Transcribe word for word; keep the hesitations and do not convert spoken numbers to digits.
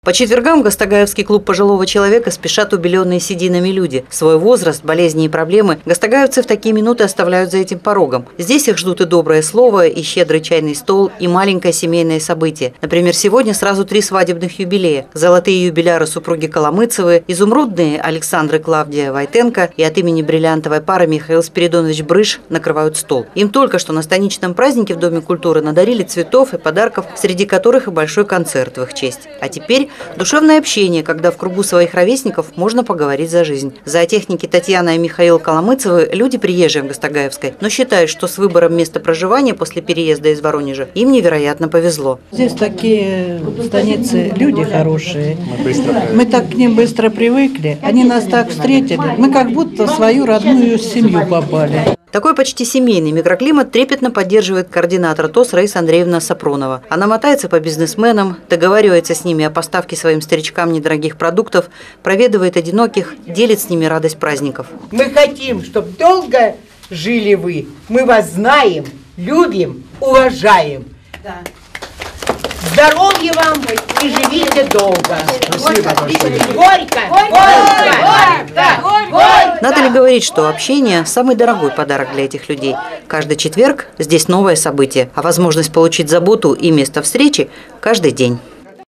По четвергам в Гастагаевский клуб пожилого человека спешат убеленные сединами люди. Свой возраст, болезни и проблемы гастагаевцы в такие минуты оставляют за этим порогом. Здесь их ждут и доброе слово, и щедрый чайный стол, и маленькое семейное событие. Например, сегодня сразу три свадебных юбилея. Золотые юбиляры супруги Коломыцевы, изумрудные Александр и Клавдия Войтенко и от имени бриллиантовой пары Михаил Спиридонович Брыш накрывают стол. Им только что на станичном празднике в Доме культуры надарили цветов и подарков, среди которых и большой концерт в их честь. А теперь душевное общение, когда в кругу своих ровесников можно поговорить за жизнь. Зоотехники Татьяна и Михаил Коломыцевы – люди приезжие в Гастагаевской, но считают, что с выбором места проживания после переезда из Воронежа им невероятно повезло. Здесь такие станицы, люди хорошие. Мы, быстро Мы так к ним быстро привыкли. Они нас так встретили. Мы как будто в свою родную семью попали. Такой почти семейный микроклимат трепетно поддерживает координатор ТОС Раиса Андреевна Сапронова. Она мотается по бизнесменам, договаривается с ними о поставке своим старичкам недорогих продуктов, проведывает одиноких, делит с ними радость праздников. Мы хотим, чтобы долго жили вы. Мы вас знаем, любим, уважаем. Да. Здоровья вам и живите долго. Спасибо большое. Горько! Горько! Горько! Надо ли говорить, что общение – самый дорогой подарок для этих людей? Каждый четверг здесь новое событие, а возможность получить заботу и место встречи – каждый день.